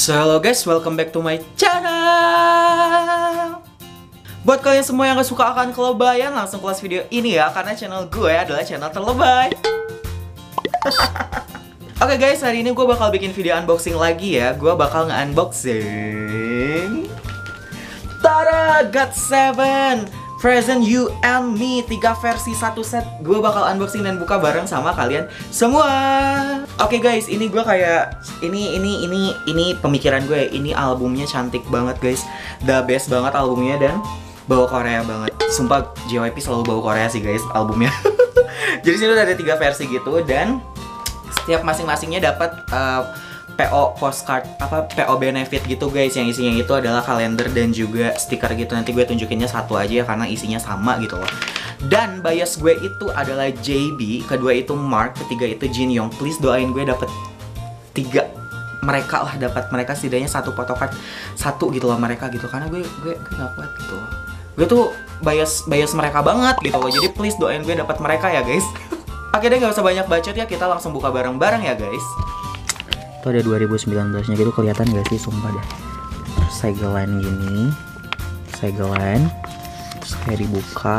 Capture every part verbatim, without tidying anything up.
So hello guys, welcome back to my channel. Buat kalian semua yang gak suka akan kelebayan, langsung close video ini ya, karena channel gue adalah channel terlebay. Oke okay guys, hari ini gue bakal bikin video unboxing lagi ya. Gue bakal nge-unboxing Tada! God seven Present You and Me, tiga versi satu set. Gue bakal unboxing dan buka bareng sama kalian semua. Oke okay guys, ini gue kayak ini ini ini ini pemikiran gue. Ini albumnya cantik banget guys, the best banget albumnya dan bawa Korea banget. Sumpah J Y P selalu bawa Korea sih guys albumnya. Jadi sini udah ada tiga versi gitu dan setiap masing-masingnya dapat uh, P O postcard apa P O benefit gitu guys, yang isinya itu adalah kalender dan juga stiker gitu. Nanti gue tunjukinnya satu aja ya karena isinya sama gitu loh. Dan bias gue itu adalah J B, kedua itu Mark, ketiga itu Jin Young. Please doain gue dapet tiga mereka lah, dapat mereka setidaknya satu photocard satu gitu loh mereka gitu, karena gue gue gue gak kuat gitu loh. Gue tuh bias bias mereka banget gitu loh. Jadi please doain gue dapat mereka ya guys. Oke deh, gak usah banyak bacot ya, kita langsung buka bareng-bareng ya guys. Itu ada dua ribu sembilan belas nya gitu, kelihatan gak sih, sumpah dah. Segelan gini, segelan, terus kayak dibuka.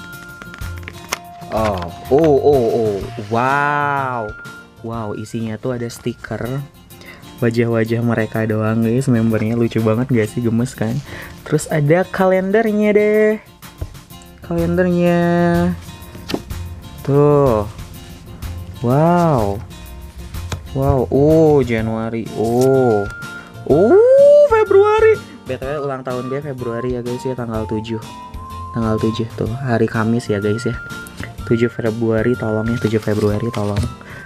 Oh, oh, oh, oh, wow, wow, isinya tuh ada stiker wajah-wajah mereka doang guys, membernya lucu banget gak sih, gemes kan? Terus ada kalendernya deh, kalendernya, tuh, wow. Wow, oh Januari, oh, oh Februari. B T W ulang tahun dia Februari ya guys ya, tanggal tujuh, tanggal tujuh tuh, hari Kamis ya guys ya. tujuh Februari tolong ya, tujuh Februari tolong.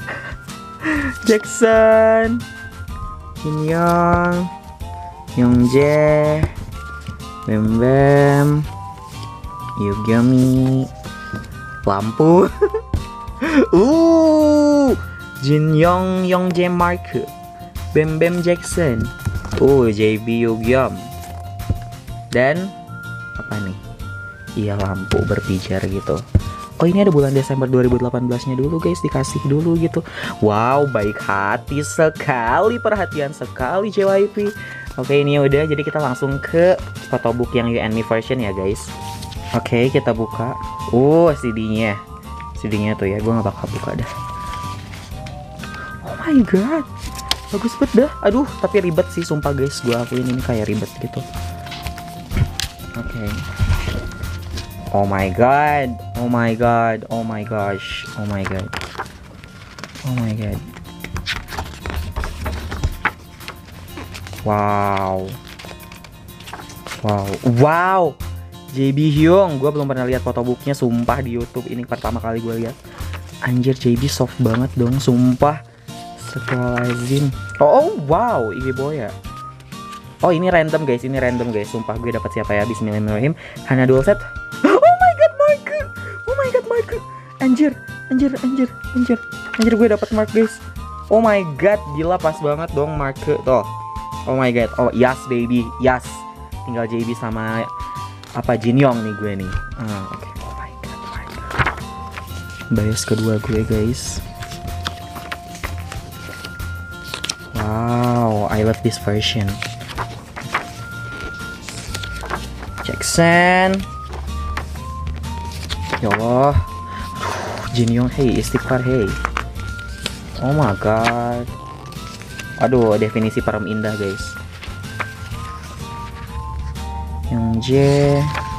Jackson, Jin Young, Youngjae, Bam Bam, Yugami, lampu. uh Jin Young, Youngjae Mark, Bam Bam Jackson, oh J B Yugyeom, dan apa nih? Iya, lampu berpijar gitu. Oh ini ada bulan Desember dua ribu delapan belas nya dulu guys, dikasih dulu gitu. Wow, baik hati sekali, perhatian sekali J Y P. Oke ini udah, jadi kita langsung ke photobook yang You and Me version ya guys. Oke kita buka. Oh C D-nya, C D-nya tuh ya, gue gak bakal buka dah. Oh my god, bagus banget dah. Aduh, tapi ribet sih sumpah guys, gue akuin ini kayak ribet gitu. Oke okay. Oh my god, oh my god, oh my gosh, oh my god, oh my god. Wow, wow, wow, J B Hyung. Gue belum pernah lihat photobooknya sumpah di YouTube, ini pertama kali gue lihat. Anjir, J B soft banget dong, sumpah. Astagfirullahaladzim. Oh, oh wow, Iggy Boy ya. Oh ini random guys, ini random guys. Sumpah gue dapat siapa ya? Bismillahirrahmanirrahim. Hana dual set. Oh my god, Mark. Oh my god, Mark. Anjir, anjir, anjir, anjir, anjir, gue dapat Mark guys. Oh my god, gila pas banget dong Mark tuh. Oh my god, oh yes baby, yes. Tinggal J B sama apa Jin Young nih gue nih. Ah, oke. Okay. Oh my god, oh my god. Bias kedua gue guys. Wow, I love this version. Jackson. Ya Allah. Jin Young, hey, istighfar, hey. Oh my god. Aduh, definisi param indah guys. Youngjae.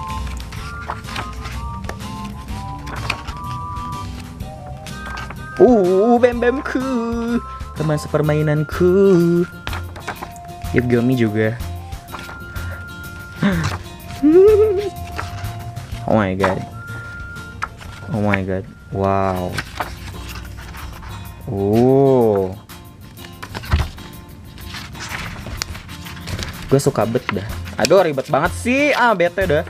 Uh, Bam Bamku, teman sepermainanku. Yugyeom juga. Oh my god. Oh my god. Wow. Oh. Gue suka bet dah. Aduh ribet banget sih. Ah bete dah.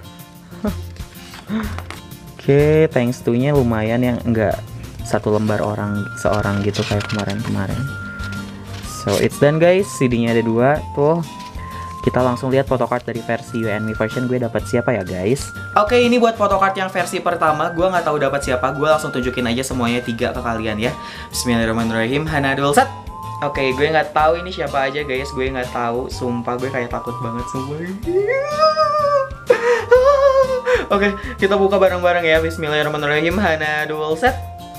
Oke, okay, thanks to nya lumayan yang enggak satu lembar orang seorang gitu kayak kemarin-kemarin. So it's done guys, C D-nya ada dua tuh. Kita langsung lihat photocard dari versi You and Me version gue dapat siapa ya guys. Oke, ini buat photocard yang versi pertama, gue nggak tahu dapat siapa. Gue langsung tunjukin aja semuanya tiga ke kalian ya. Bismillahirrahmanirrahim. Hana dual set. Oke, gue nggak tahu ini siapa aja guys. Gue nggak tahu. Sumpah gue kayak takut banget sumpah. Oke, kita buka bareng-bareng ya. Bismillahirrahmanirrahim. Hana dual set.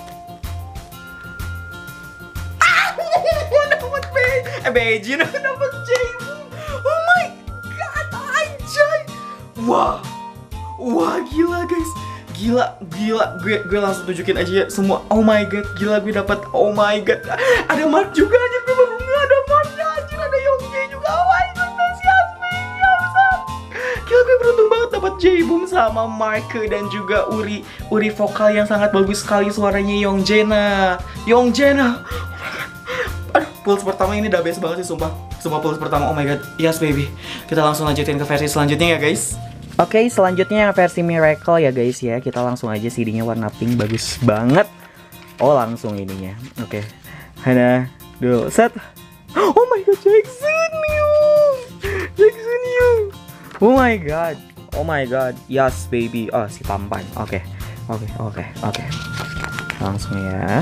Dapat B, eh Beijing, dapat Jaibu. Oh my god, anjay. Wah, wah gila guys. Gila, gila, gue gue langsung tunjukin aja ya semua. Oh my god, gila gue dapat. Oh my god, ada Mark juga aja. Gue baru nggak ada Marknya aja. Ada Yongjae juga. Oh my goodness, Yasmin, ya besar. Gila gue beruntung banget dapat Jaeboom sama Mark dan juga Uri. Uri vokal yang sangat bagus sekali suaranya Yongjae. Yongjae. Aduh, pulse pertama ini udah best banget sih sumpah. Semua pulse pertama, oh my god, yes baby. Kita langsung lanjutin ke versi selanjutnya ya guys. Oke, okay, selanjutnya yang versi Miracle ya guys ya. Kita langsung aja C D-nya warna pink, bagus banget. Oh langsung ininya. Oke, okay. Hana, dual set. Oh my god, Jackson Young, Jackson Young. Oh my god, oh my god, yes baby. Oh si tampan. Oke, okay. oke, okay, oke, okay, oke. Okay. Langsung ya.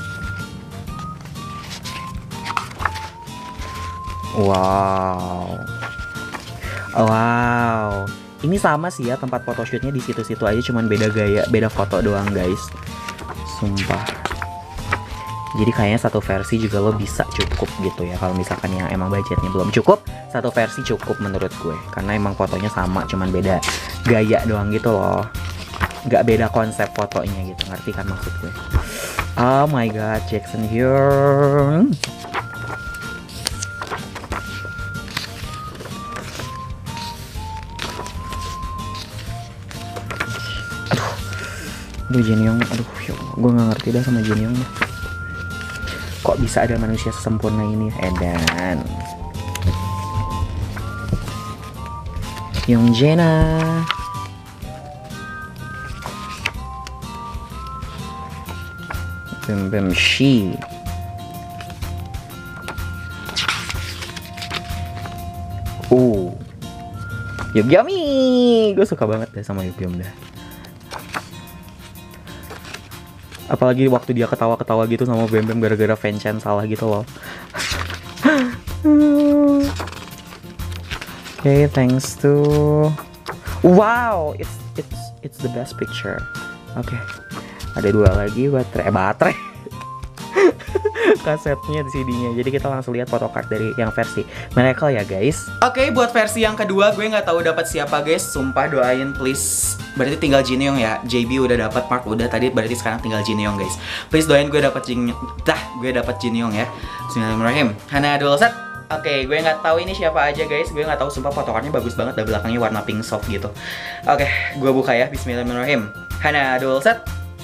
Wow, wow. Ini sama sih ya tempat photoshootnya di situ-situ aja, cuman beda gaya, beda foto doang guys. Sumpah. Jadi kayaknya satu versi juga lo bisa cukup gitu ya. Kalau misalkan yang emang budgetnya belum cukup, satu versi cukup menurut gue. Karena emang fotonya sama, cuman beda gaya doang gitu loh. Gak beda konsep fotonya gitu, ngerti kan maksud gue? Oh my god, Jackson here. Aduh Jin Young, aduh ya Allah, gue gak ngerti dah sama Jin Young. Kok bisa ada manusia sesempurna ini? Edan Yongjae. Bim Bim Shi. Uh Yugyeom, gue suka banget deh sama Yugyeom dah. Apalagi waktu dia ketawa-ketawa gitu sama Bem Bem gara-gara fanchan salah gitu loh. Oke, okay, thanks to wow, it's it's it's the best picture. Oke, okay. Ada dua lagi baterai, eh, baterai. Kasetnya di C D-nya. Jadi kita langsung lihat photocard dari yang versi Miracle ya guys. Oke, okay, buat versi yang kedua gue nggak tahu dapat siapa guys. Sumpah doain please. Berarti tinggal Jin Young ya. J B udah dapat, Mark udah tadi, berarti sekarang tinggal Jin Young guys. Please doain gue dapat Jin Young. Dah, gue dapat Jin Young ya. Bismillahirrahmanirrahim. Hana dual set. Oke, okay, gue nggak tahu ini siapa aja guys. Gue nggak tahu, sumpah photocardnya bagus banget. Dan belakangnya warna pink soft gitu. Oke, okay, gue buka ya. Bismillahirrahmanirrahim. Hana dual set.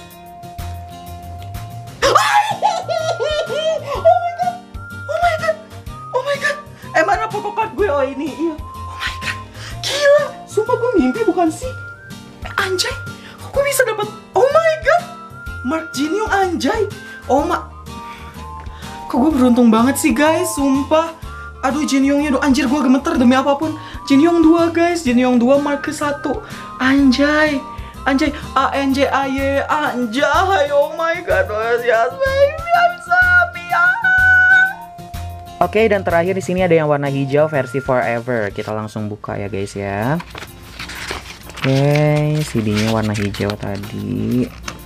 Eh mana photocard gue? Oh ini, iya. Oh my god, gila. Sumpah gue mimpi bukan sih. Eh, anjay, kok gue bisa dapat? Oh my god, Mark Jin Young anjay. Oh ma, kok gue beruntung banget sih guys. Sumpah. Aduh Jin Youngnya, aduh anjir gue gemeter demi apapun. Jin Young dua guys, Jin Young dua, Mark ke satu. Anjay, anjay, A N J A Y, anjay. Oh my god, yes baby, I'm so happy. Oke, okay, dan terakhir di sini ada yang warna hijau versi Forever. Kita langsung buka ya guys ya. Oke, okay, C D-nya warna hijau tadi.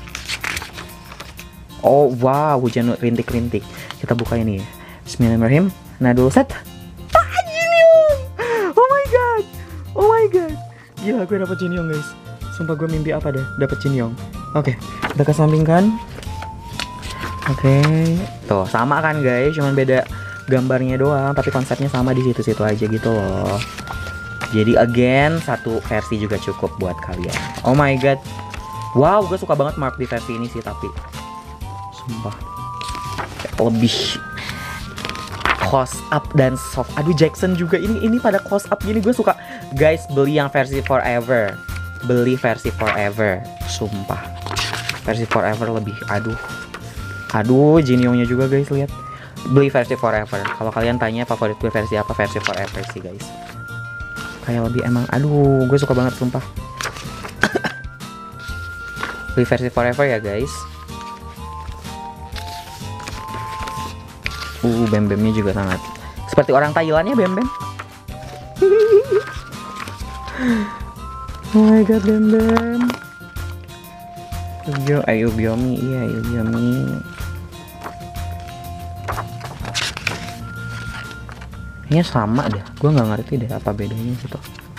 Oh wow, hujan rintik-rintik. Kita buka ini ya. Bismillahirrahmanirrahim. Nah, dulu set. Ah, Jin Young. Oh my god. Oh my god. Gila, gue dapet Jin Young guys. Sumpah gue mimpi apa deh, dapet Jin Young. Oke, okay, kita kesampingkan. Oke, okay. Tuh sama kan guys, cuman beda gambarnya doang, tapi konsepnya sama di situ-situ aja gitu loh. Jadi again, satu versi juga cukup buat kalian. Oh my god. Wow, gue suka banget Mark di versi ini sih, tapi sumpah lebih close up dan soft. Aduh Jackson juga ini ini pada close up gini, gue suka. Guys, beli yang versi Forever. Beli versi Forever. Sumpah. Versi Forever lebih, aduh. Aduh, Jin Young-nya juga guys, lihat. Beli versi Forever. Kalau kalian tanya favorit gue versi apa, versi Forever sih guys. Kayak lebih emang, aduh, gue suka banget sumpah. Beli versi Forever ya guys. Uh, Bem-Bemnya juga sangat seperti orang Thailand ya, Bem-Bem. Oh my god, Bem-Bem. Yo, ayo Biomi, iya ayo Biomi. Kayaknya sama deh, gue nggak ngerti deh apa bedanya gitu.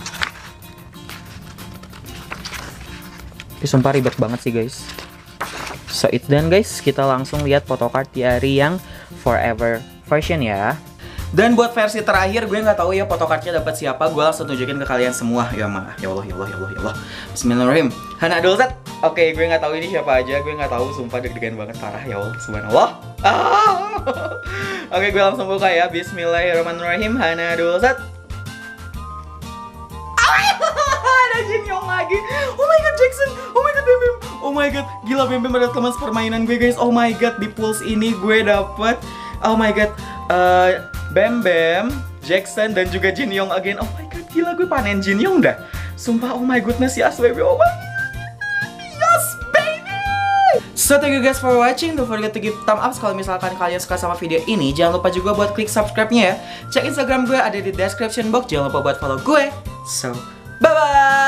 Tapi sumpah ribet banget sih guys. So it's done guys, kita langsung lihat photocard diary yang forever version ya. Dan buat versi terakhir gue nggak tahu ya photocardnya dapat siapa, gue langsung tunjukin ke kalian semua. Ya ma, ya Allah, ya Allah, ya Allah, ya Allah. Bismillahirrahmanirrahim. Hana Dulzat. Oke, gue nggak tahu ini siapa aja, gue nggak tahu, sumpah deg-degan banget parah ya Allah, subhanallah. Ah. Oke, gue langsung buka ya. Bismillahirrahmanirrahim. Hana Dulzat. Ada Jin Young lagi. Oh my god, Jackson. Oh my god, Bem Bem. Oh my god, gila Bem Bem adalah teman permainan gue guys. Oh my god, di Pulse ini gue dapet. Oh my god, uh, Bem Bem, Jackson dan juga Jin Young again. Oh my god, gila gue panen Jin Young dah. Sumpah, oh my goodness, yes baby. Oh my god. Yes baby. So thank you guys for watching. Don't forget to give thumb up kalau misalkan kalian suka sama video ini. Jangan lupa juga buat klik subscribe-nya ya. Cek Instagram gue ada di description box. Jangan lupa buat follow gue. So bye bye.